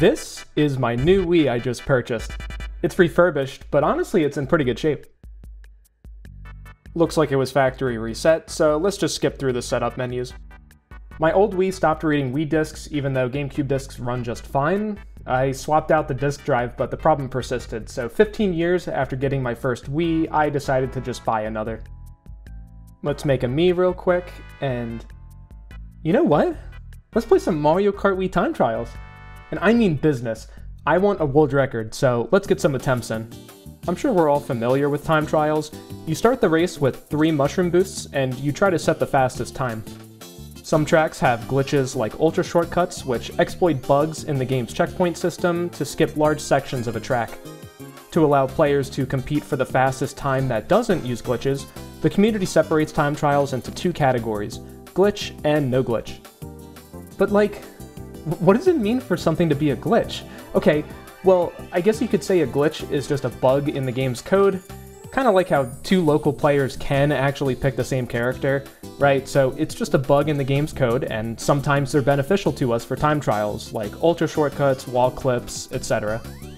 This is my new Wii I just purchased. It's refurbished, but honestly it's in pretty good shape. Looks like it was factory reset, so let's just skip through the setup menus. My old Wii stopped reading Wii discs even though GameCube discs run just fine. I swapped out the disk drive, but the problem persisted, so 15 years after getting my first Wii, I decided to just buy another. Let's make a Mii real quick, and... you know what? Let's play some Mario Kart Wii time trials. And I mean business. I want a world record, so let's get some attempts in. I'm sure we're all familiar with time trials. You start the race with 3 mushroom boosts, and you try to set the fastest time. Some tracks have glitches like ultra shortcuts, which exploit bugs in the game's checkpoint system to skip large sections of a track. To allow players to compete for the fastest time that doesn't use glitches, the community separates time trials into 2 categories, glitch and no glitch. But like, what does it mean for something to be a glitch? Okay, well, I guess you could say a glitch is just a bug in the game's code, kind of like how 2 local players can actually pick the same character, right? So it's just a bug in the game's code, and sometimes they're beneficial to us for time trials, like ultra shortcuts, wall clips, etc.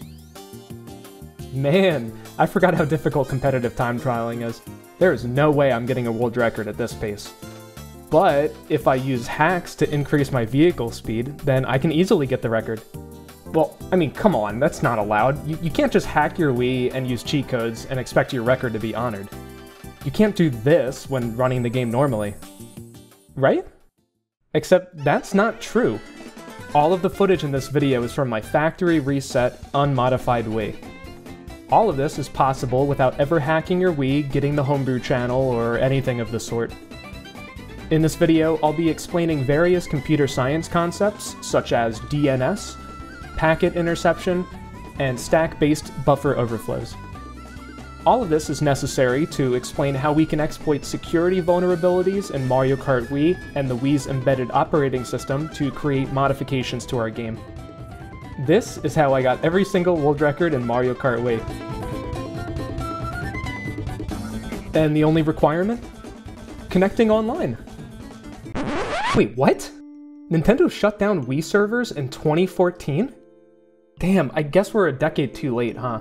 Man, I forgot how difficult competitive time trialing is. There is no way I'm getting a world record at this pace. But if I use hacks to increase my vehicle speed, then I can easily get the record. Well, I mean, come on, that's not allowed. You can't just hack your Wii and use cheat codes and expect your record to be honored. You can't do this when running the game normally. Right? Except that's not true. All of the footage in this video is from my factory reset, unmodified Wii. All of this is possible without ever hacking your Wii, getting the homebrew channel, or anything of the sort. In this video, I'll be explaining various computer science concepts, such as DNS, packet interception, and stack-based buffer overflows. All of this is necessary to explain how we can exploit security vulnerabilities in Mario Kart Wii and the Wii's embedded operating system to create modifications to our game. This is how I got every single world record in Mario Kart Wii. And the only requirement? Connecting online. Wait, what? Nintendo shut down Wii servers in 2014? Damn, I guess we're a decade too late, huh?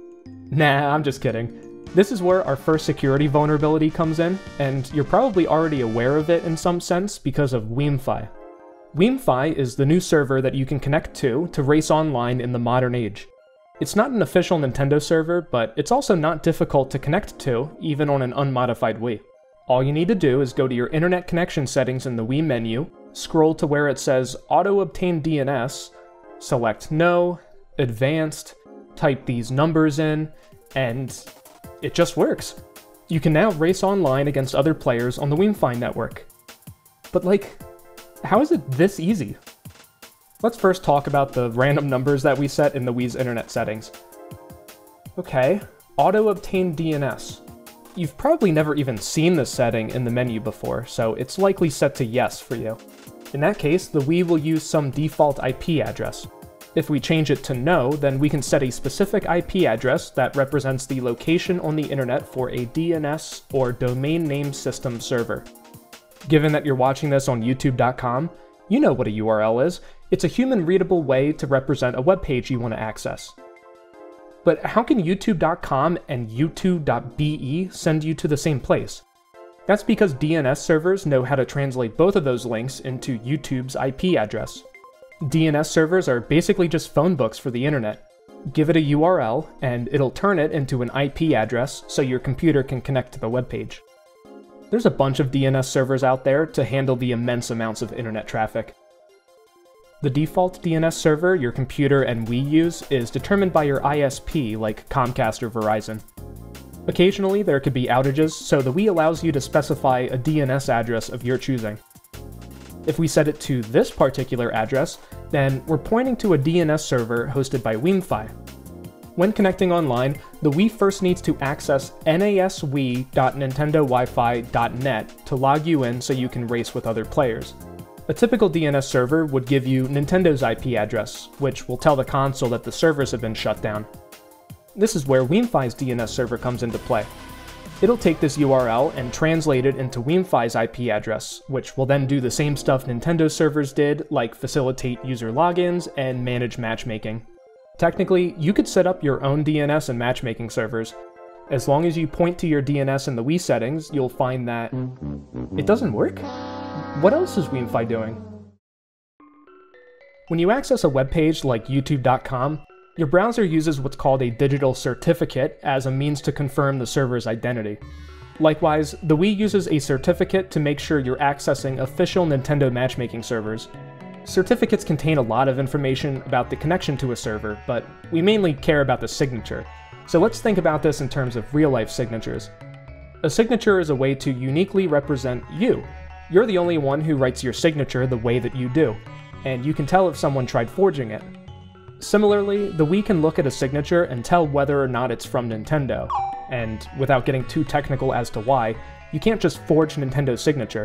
Nah, I'm just kidding. This is where our first security vulnerability comes in, and you're probably already aware of it in some sense because of WeamFi. WeamFi is the new server that you can connect to race online in the modern age. It's not an official Nintendo server, but it's also not difficult to connect to, even on an unmodified Wii. All you need to do is go to your internet connection settings in the Wii menu, scroll to where it says Auto Obtain DNS, select No, Advanced, type these numbers in, and it just works. You can now race online against other players on the WeamFi network. But like, how is it this easy? Let's first talk about the random numbers that we set in the Wii's internet settings. Okay, Auto Obtain DNS. You've probably never even seen this setting in the menu before, so it's likely set to yes for you. In that case, the Wii will use some default IP address. If we change it to no, then we can set a specific IP address that represents the location on the internet for a DNS or domain name system server. Given that you're watching this on youtube.com, you know what a URL is. It's a human-readable way to represent a web page you want to access. But how can youtube.com and youtube.be send you to the same place? That's because DNS servers know how to translate both of those links into YouTube's IP address. DNS servers are basically just phone books for the internet. Give it a URL, and it'll turn it into an IP address so your computer can connect to the web page. There's a bunch of DNS servers out there to handle the immense amounts of internet traffic. The default DNS server your computer and Wii use is determined by your ISP, like Comcast or Verizon. Occasionally, there could be outages, so the Wii allows you to specify a DNS address of your choosing. If we set it to this particular address, then we're pointing to a DNS server hosted by WeamFi. When connecting online, the Wii first needs to access naswii.nintendowifi.net to log you in so you can race with other players. A typical DNS server would give you Nintendo's IP address, which will tell the console that the servers have been shut down. This is where WeamFi's DNS server comes into play. It'll take this URL and translate it into WiiMfi's IP address, which will then do the same stuff Nintendo servers did, like facilitate user logins and manage matchmaking. Technically, you could set up your own DNS and matchmaking servers. As long as you point to your DNS in the Wii settings, you'll find that it doesn't work? What else is WiiMfi doing? When you access a web page like youtube.com, your browser uses what's called a digital certificate as a means to confirm the server's identity. Likewise, the Wii uses a certificate to make sure you're accessing official Nintendo matchmaking servers. Certificates contain a lot of information about the connection to a server, but we mainly care about the signature. So let's think about this in terms of real-life signatures. A signature is a way to uniquely represent you. You're the only one who writes your signature the way that you do, and you can tell if someone tried forging it. Similarly, the Wii can look at a signature and tell whether or not it's from Nintendo, and without getting too technical as to why, you can't just forge Nintendo's signature.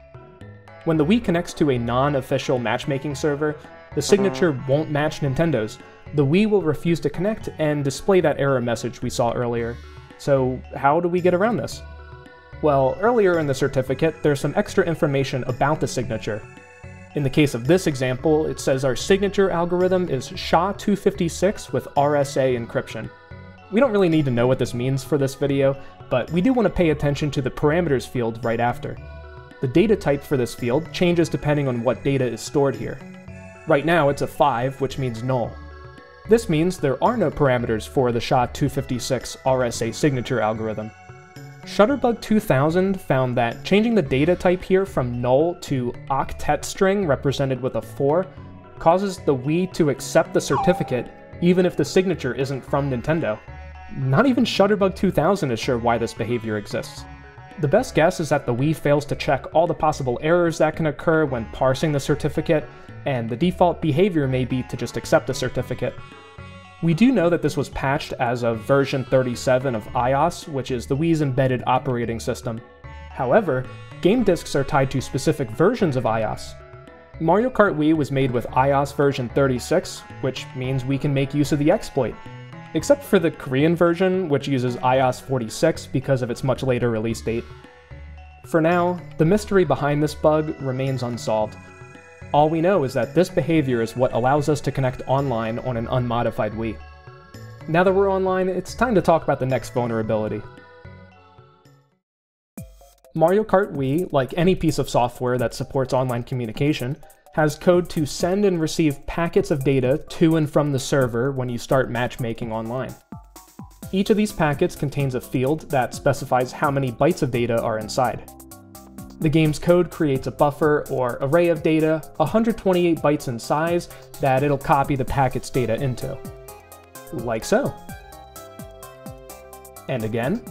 When the Wii connects to a non-official matchmaking server, the signature won't match Nintendo's. The Wii will refuse to connect and display that error message we saw earlier. So how do we get around this? Well, earlier in the certificate, there's some extra information about the signature. In the case of this example, it says our signature algorithm is SHA-256 with RSA encryption. We don't really need to know what this means for this video, but we do want to pay attention to the parameters field right after. The data type for this field changes depending on what data is stored here. Right now it's a 5, which means null. This means there are no parameters for the SHA-256 RSA signature algorithm. Shutterbug 2000 found that changing the data type here from null to octet string represented with a 4 causes the Wii to accept the certificate even if the signature isn't from Nintendo. Not even Shutterbug 2000 is sure why this behavior exists. The best guess is that the Wii fails to check all the possible errors that can occur when parsing the certificate, and the default behavior may be to just accept the certificate. We do know that this was patched as of version 37 of iOS, which is the Wii's embedded operating system. However, game disks are tied to specific versions of iOS. Mario Kart Wii was made with iOS version 36, which means we can make use of the exploit. Except for the Korean version, which uses iOS 46 because of its much later release date. For now, the mystery behind this bug remains unsolved. All we know is that this behavior is what allows us to connect online on an unmodified Wii. Now that we're online, it's time to talk about the next vulnerability. Mario Kart Wii, like any piece of software that supports online communication, has code to send and receive packets of data to and from the server when you start matchmaking online. Each of these packets contains a field that specifies how many bytes of data are inside. The game's code creates a buffer or array of data, 128 bytes in size, that it'll copy the packet's data into. Like so. And again.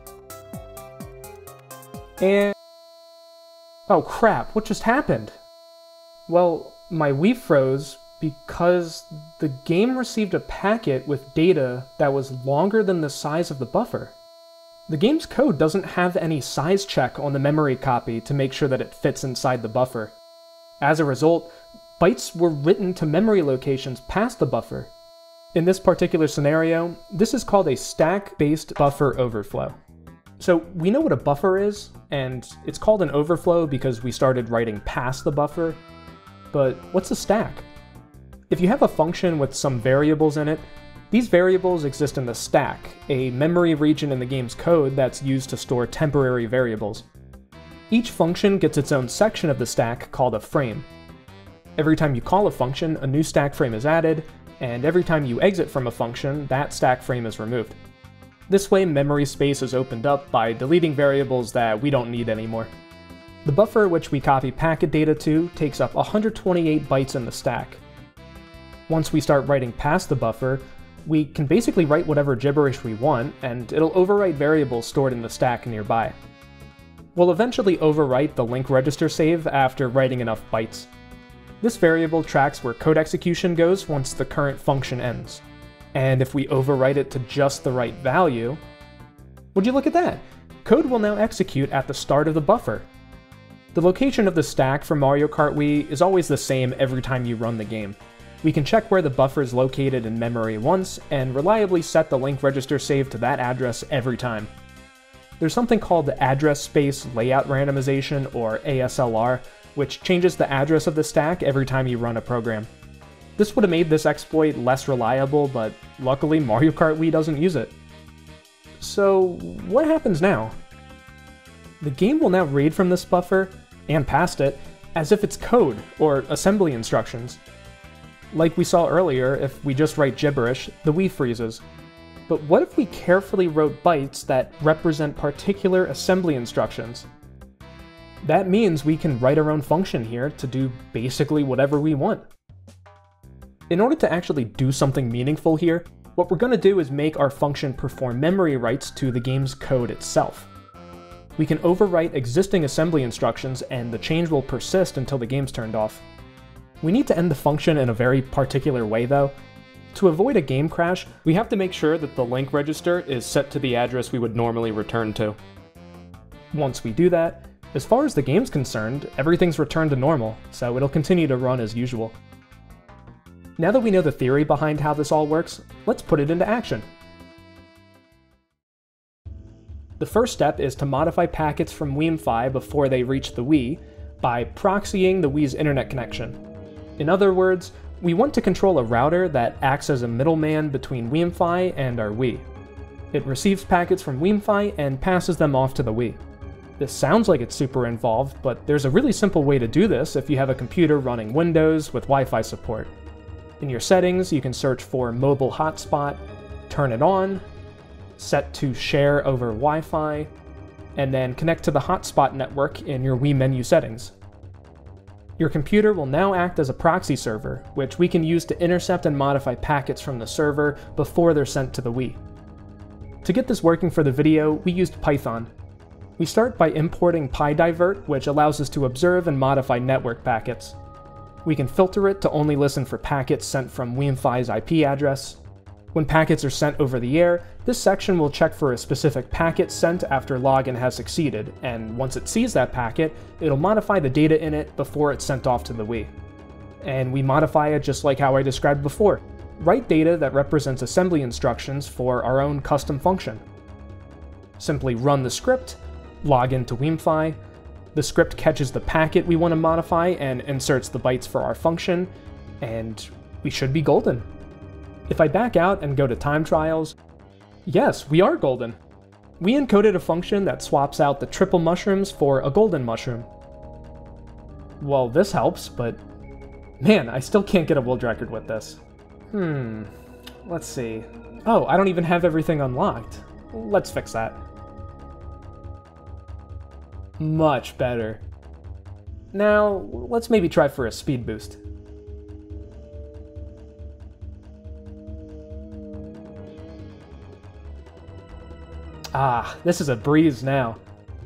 And... oh crap, what just happened? Well, my Wii froze because the game received a packet with data that was longer than the size of the buffer. The game's code doesn't have any size check on the memory copy to make sure that it fits inside the buffer. As a result, bytes were written to memory locations past the buffer. In this particular scenario, this is called a stack-based buffer overflow. So we know what a buffer is, and it's called an overflow because we started writing past the buffer. But what's a stack? If you have a function with some variables in it, these variables exist in the stack, a memory region in the game's code that's used to store temporary variables. Each function gets its own section of the stack called a frame. Every time you call a function, a new stack frame is added, and every time you exit from a function, that stack frame is removed. This way, memory space is opened up by deleting variables that we don't need anymore. The buffer which we copy packet data to takes up 128 bytes in the stack. Once we start writing past the buffer, we can basically write whatever gibberish we want, and it'll overwrite variables stored in the stack nearby. We'll eventually overwrite the link register save after writing enough bytes. This variable tracks where code execution goes once the current function ends. And if we overwrite it to just the right value, would you look at that? Code will now execute at the start of the buffer. The location of the stack for Mario Kart Wii is always the same every time you run the game. We can check where the buffer is located in memory once, and reliably set the link register save to that address every time. there's something called the Address Space Layout Randomization, or ASLR, which changes the address of the stack every time you run a program. This would have made this exploit less reliable, but luckily Mario Kart Wii doesn't use it. So what happens now? The game will now read from this buffer, and past it, as if it's code or assembly instructions. Like we saw earlier, if we just write gibberish, the Wii freezes. But what if we carefully wrote bytes that represent particular assembly instructions? That means we can write our own function here to do basically whatever we want. In order to actually do something meaningful here, what we're going to do is make our function perform memory writes to the game's code itself. We can overwrite existing assembly instructions and the change will persist until the game's turned off. We need to end the function in a very particular way though. To avoid a game crash, we have to make sure that the link register is set to the address we would normally return to. Once we do that, as far as the game's concerned, everything's returned to normal, so it'll continue to run as usual. Now that we know the theory behind how this all works, let's put it into action. The first step is to modify packets from WiiMFi before they reach the Wii by proxying the Wii's internet connection. In other words, we want to control a router that acts as a middleman between WiiMFi and our Wii. It receives packets from WiiMFi and passes them off to the Wii. This sounds like it's super involved, but there's a really simple way to do this if you have a computer running Windows with Wi-Fi support. In your settings, you can search for Mobile Hotspot, turn it on, set to Share over Wi-Fi, and then connect to the hotspot network in your Wii menu settings. Your computer will now act as a proxy server, which we can use to intercept and modify packets from the server before they're sent to the Wii. To get this working for the video, we used Python. We start by importing PyDivert, which allows us to observe and modify network packets. We can filter it to only listen for packets sent from WiiMFi's IP address. When packets are sent over the air, this section will check for a specific packet sent after login has succeeded, and once it sees that packet, it'll modify the data in it before it's sent off to the Wii. And we modify it just like how I described before. Write data that represents assembly instructions for our own custom function. Simply run the script, log into WiiMFi, the script catches the packet we want to modify and inserts the bytes for our function, and we should be golden. If I back out and go to time trials, yes, we are golden. We encoded a function that swaps out the triple mushrooms for a golden mushroom. Well, this helps, but man, I still can't get a world record with this. Let's see. Oh, I don't even have everything unlocked. Let's fix that. Much better. Now, let's maybe try for a speed boost. Ah, this is a breeze now.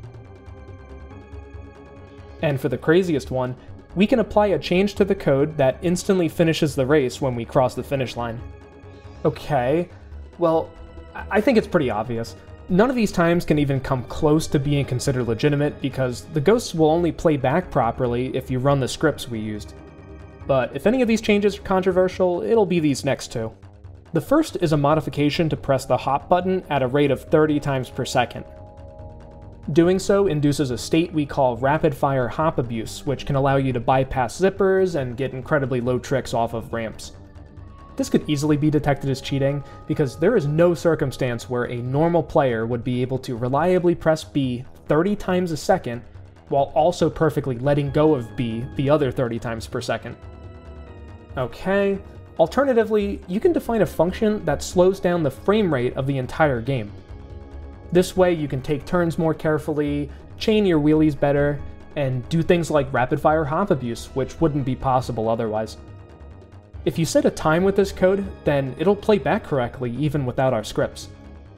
And for the craziest one, we can apply a change to the code that instantly finishes the race when we cross the finish line. Okay, well, I think it's pretty obvious. None of these times can even come close to being considered legitimate because the ghosts will only play back properly if you run the scripts we used. But if any of these changes are controversial, it'll be these next two. The first is a modification to press the hop button at a rate of 30 times per second. Doing so induces a state we call rapid-fire hop abuse, which can allow you to bypass zippers and get incredibly low tricks off of ramps. This could easily be detected as cheating, because there is no circumstance where a normal player would be able to reliably press B 30 times a second, while also perfectly letting go of B the other 30 times per second. Okay, alternatively, you can define a function that slows down the frame rate of the entire game. This way you can take turns more carefully, chain your wheelies better, and do things like rapid-fire hop abuse, which wouldn't be possible otherwise. If you set a time with this code, then it'll play back correctly even without our scripts.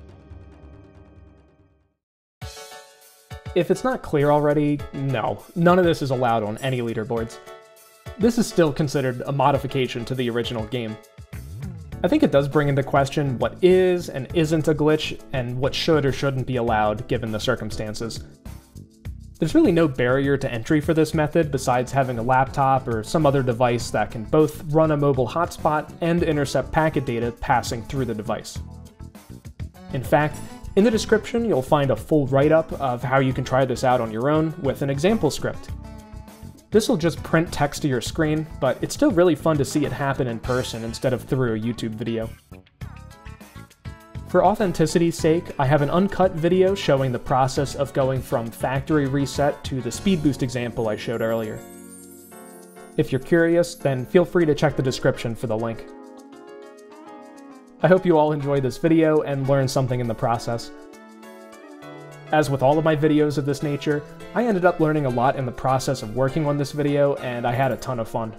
If it's not clear already, no, none of this is allowed on any leaderboards. This is still considered a modification to the original game. I think it does bring into question what is and isn't a glitch, and what should or shouldn't be allowed given the circumstances. There's really no barrier to entry for this method besides having a laptop or some other device that can both run a mobile hotspot and intercept packet data passing through the device. In fact, In the description, you'll find a full write-up of how you can try this out on your own with an example script. This will just print text to your screen, but it's still really fun to see it happen in person instead of through a YouTube video. For authenticity's sake, I have an uncut video showing the process of going from factory reset to the speed boost example I showed earlier. If you're curious, then feel free to check the description for the link. I hope you all enjoyed this video and learned something in the process. As with all of my videos of this nature, I ended up learning a lot in the process of working on this video, and I had a ton of fun.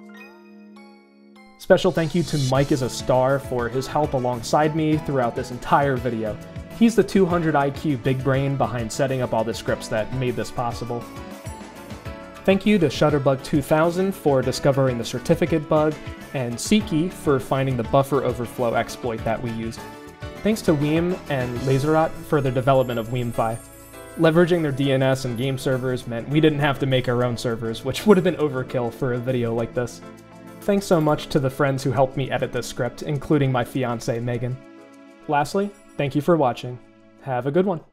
Special thank you to Mike is a Star for his help alongside me throughout this entire video. He's the 200 IQ big brain behind setting up all the scripts that made this possible. Thank you to Shutterbug 2000 for discovering the certificate bug, and Seeky for finding the buffer overflow exploit that we used. Thanks to Weem and Laserot for their development of Weemfi. Leveraging their DNS and game servers meant we didn't have to make our own servers, which would have been overkill for a video like this. Thanks so much to the friends who helped me edit this script, including my fiancée, Megan. Lastly, thank you for watching. Have a good one.